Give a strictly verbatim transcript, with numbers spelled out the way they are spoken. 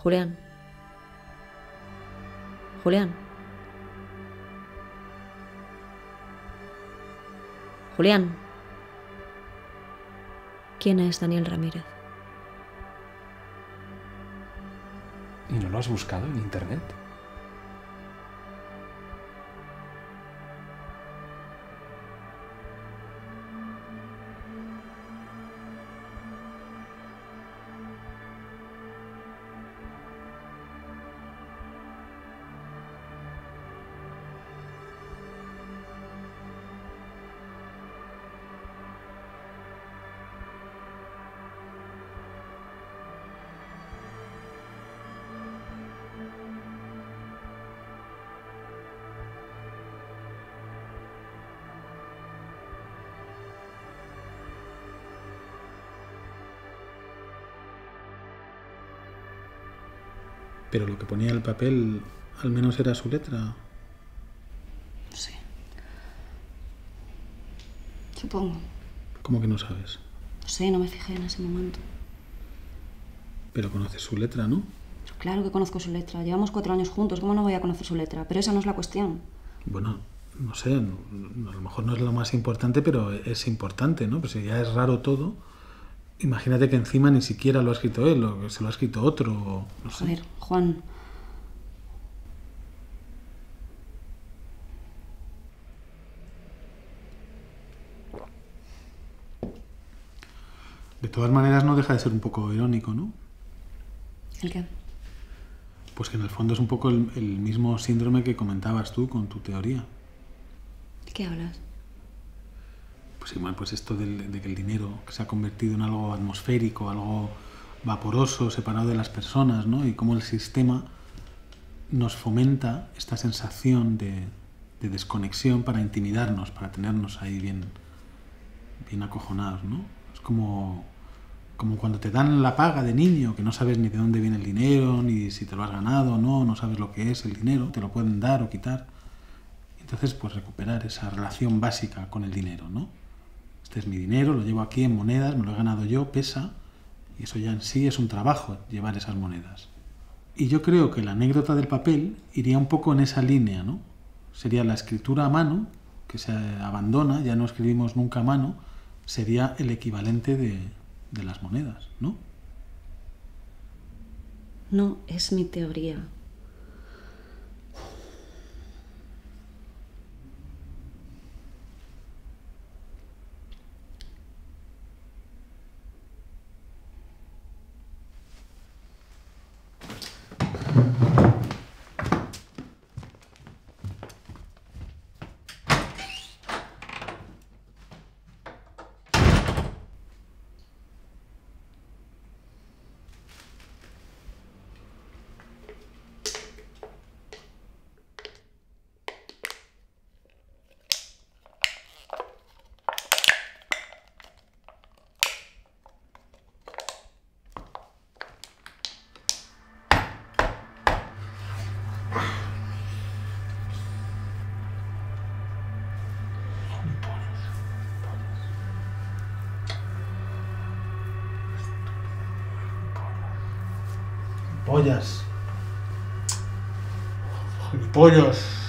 Julián. Julián. Julián. ¿Quién es Daniel Ramírez? ¿Y no lo has buscado en internet? Pero lo que ponía el papel, al menos era su letra. No sé. Supongo. ¿Cómo que no sabes? No sé, no me fijé en ese momento. Pero conoces su letra, ¿no? Pero claro que conozco su letra. Llevamos cuatro años juntos. ¿Cómo no voy a conocer su letra? Pero esa no es la cuestión. Bueno, no sé, no, a lo mejor no es lo más importante, pero es importante, ¿no? Pues si ya es raro todo, imagínate que encima ni siquiera lo ha escrito él, o que se lo ha escrito otro, o no sé. A ver, Juan... De todas maneras no deja de ser un poco irónico, ¿no? ¿El qué? Pues que en el fondo es un poco el, el mismo síndrome que comentabas tú con tu teoría. ¿De qué hablas? Pues igual, pues esto del, de que el dinero que se ha convertido en algo atmosférico, algo vaporoso, separado de las personas, ¿no? Y cómo el sistema nos fomenta esta sensación de, de desconexión para intimidarnos, para tenernos ahí bien, bien acojonados, ¿no? Es como, como cuando te dan la paga de niño, que no sabes ni de dónde viene el dinero, ni si te lo has ganado o no, no sabes lo que es el dinero, te lo pueden dar o quitar. Entonces, pues recuperar esa relación básica con el dinero, ¿no? Este es mi dinero, lo llevo aquí en monedas, me lo he ganado yo, pesa, y eso ya en sí es un trabajo, llevar esas monedas. Y yo creo que la anécdota del papel iría un poco en esa línea, ¿no? Sería la escritura a mano, que se abandona, ya no escribimos nunca a mano, sería el equivalente de, de las monedas, ¿no? No es mi teoría. Pollas. Pollas.